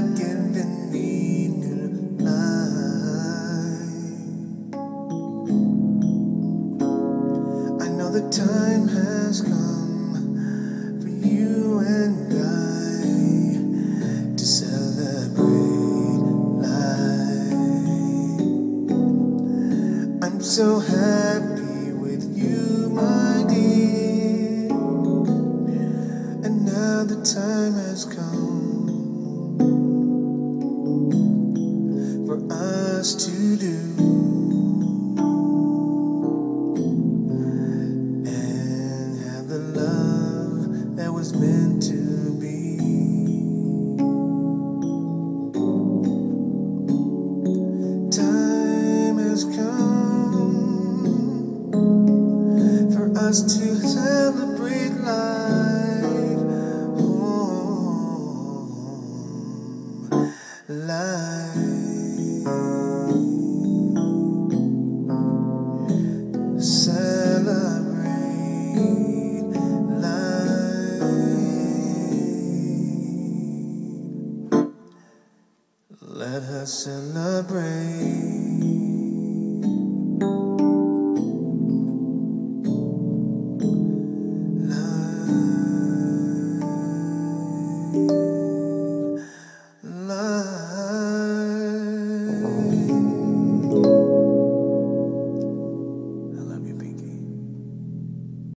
have given me new life. I know the time has come for you and I to celebrate life. I'm so happy with you, my dear, and now the time has come for us to do and have the love that was meant to be. Time has come for us to celebrate life. Life. Celebrate life. Let us celebrate.